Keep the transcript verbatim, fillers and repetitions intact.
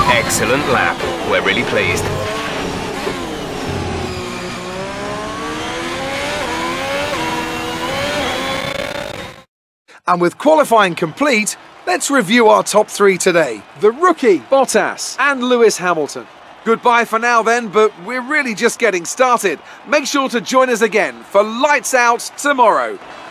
Excellent lap. We're really pleased. And with qualifying complete, let's review our top three today. The rookie, Bottas, and Lewis Hamilton. Goodbye for now then, but we're really just getting started. Make sure to join us again for Lights Out tomorrow.